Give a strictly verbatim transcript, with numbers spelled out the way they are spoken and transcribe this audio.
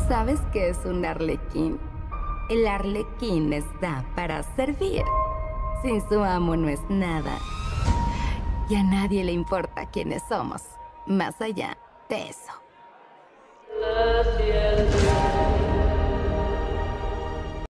¿Sabes qué es un arlequín? El arlequín está para servir. Sin su amo no es nada. Y a nadie le importa quiénes somos, más allá de eso.